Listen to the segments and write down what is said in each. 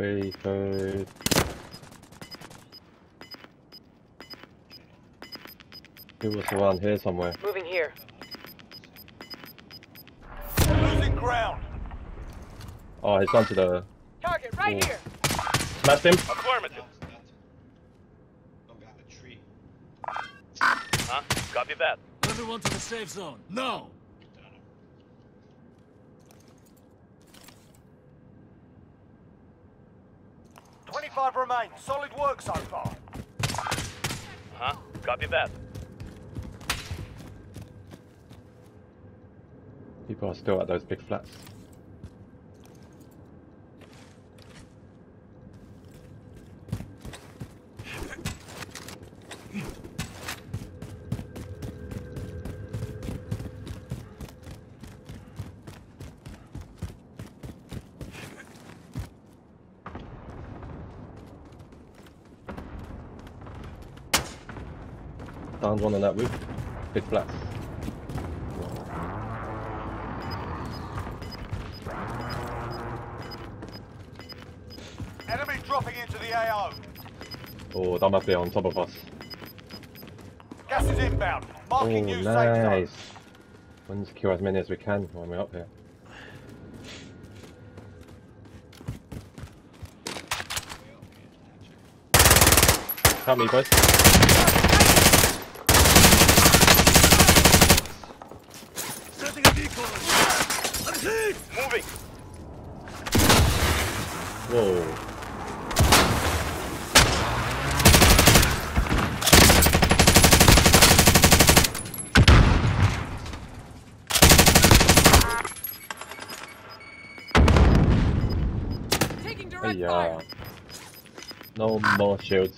Very good. He was around here somewhere. Moving here. Losing ground. Oh, he's gone to the... Target right here. Smashed him? Affirmative. Huh? Copy that. Everyone to the safe zone. No! 25 remain. Solid work so far. Huh? Copy that. People are still at those big flats. Downed one on that roof. Big flats. Enemy dropping into the AO. Oh, that must be on top of us. Gas is inbound. Oh, Marking new safe nice. zone. Let's kill as many as we can when we're up here. Help me, boys. Setting a decoy! I'm hit! Moving. Whoa. Taking direct Hey, fire. no more shields.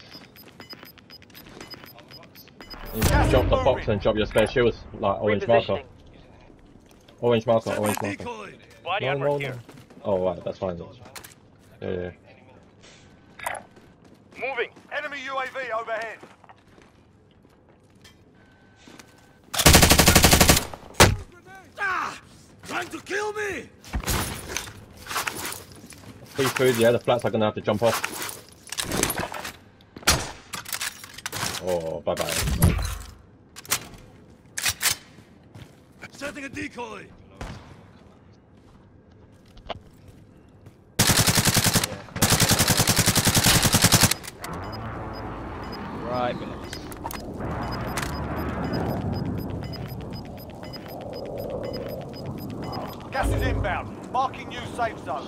You drop the box and drop your spare shields, like orange marker. Repositioning. Orange marker, Setting orange a marker. decoy! Body No, armor no, here. no. Oh, right, that's fine. Yeah, yeah. Moving. Enemy UAV overhead. Ah! Trying to kill me! Free food, yeah, the flats are gonna have to jump off. Oh, bye bye. Setting a decoy! Right, minutes. Gas is inbound. Marking new safe zone.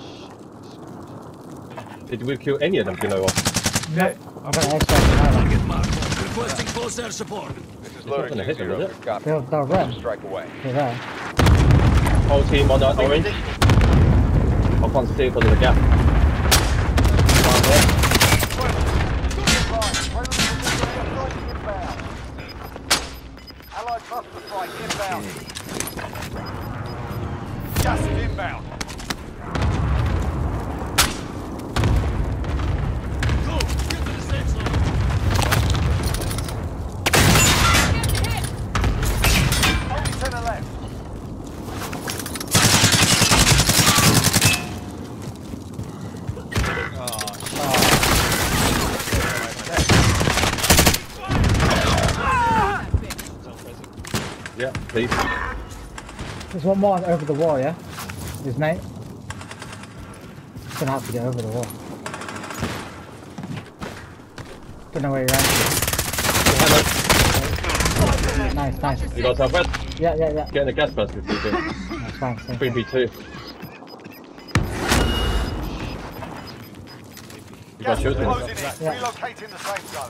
Did we kill any of them, you know what? No, I don't expect Target marked. Requesting close air support. This is It's not gonna hit them, is it? Copy. they're red. Strike away. They're there. Whole team on that orange. I can't see because of the gap. Down there. Allied cluster strike inbound. Gas is inbound. Go! Get to the safe zone! Only 10 are left. Yeah, please. There's one more over the wall, yeah? His mate. He's gonna have to get over the wall. Don't know where he ran to. Nice, nice. You got southwest? Yeah. Get in the gas mask if you do. That's fine. Same. 3v2. You got Gas is shields in? closing in. Yeah. Relocating the safe zone.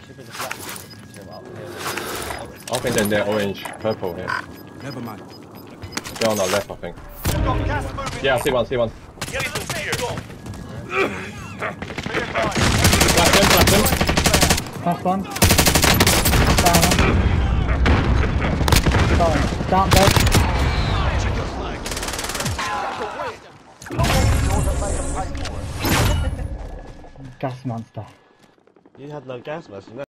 I think then they're orange, purple here. Never mind. They're on our left, I think. We've got gas moving. Yeah, I see one, see one. Get into the gear. Be advised. Flash him, flash him. Last one. Down one. Down dead. Check your flag. Gas monster. You had no gas mask,